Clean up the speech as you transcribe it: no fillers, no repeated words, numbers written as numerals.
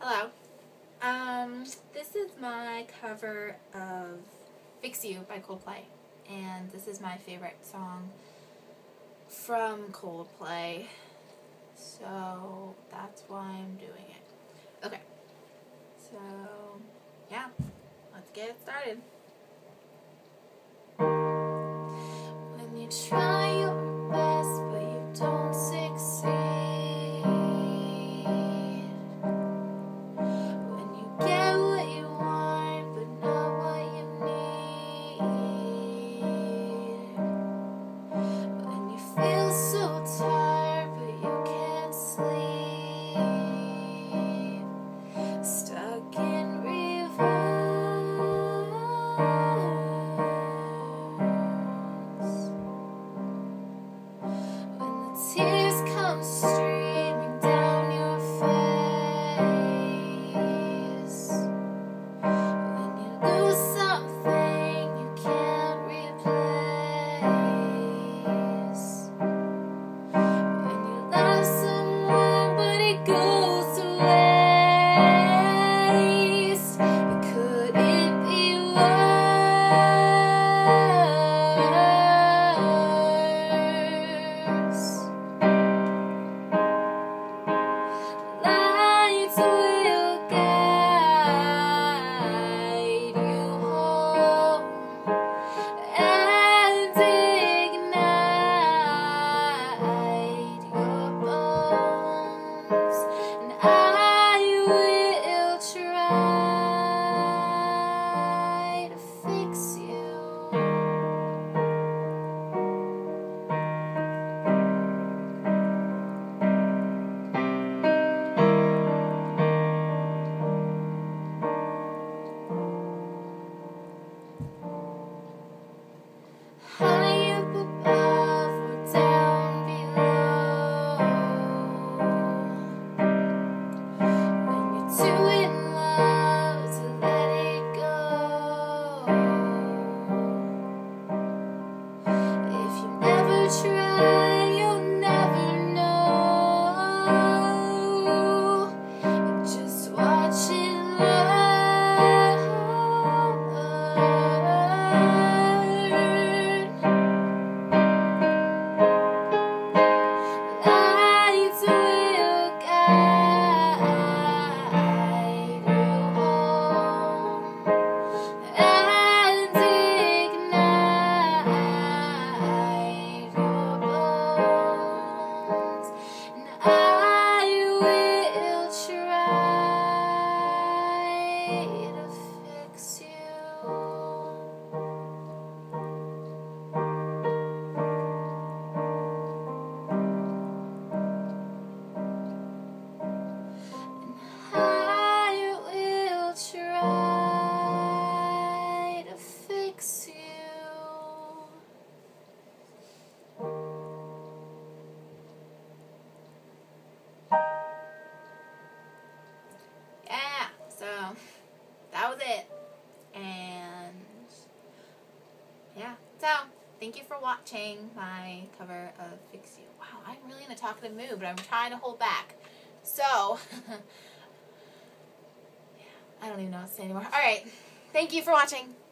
Hello. This is my cover of Fix You by Coldplay, and this is my favorite song from Coldplay, so that's why I'm doing it. Okay, so yeah, let's get it started. When you try your best but you don't succeed, when you get what you want but not what you need, when you feel so tired but you can't sleep, stuck in reverse. Tears come streaming down your face, when you lose something you can't replace, when you love someone but it goes to waste. Could it be worse? Lights will guide you home and ignite your bones, and I will try to fix you. High up above or down below, when you're too in love to let it go, if you never try you'll never know, just watch it learn. Lights will guide you home and ignite your bones, and I will try to fix you. I will try to fix you. Yeah, so that was it. And yeah, so thank you for watching my cover of Fix You. Wow, I'm really in a talkative mood, but I'm trying to hold back. So I don't even know what to say anymore. Alright, thank you for watching.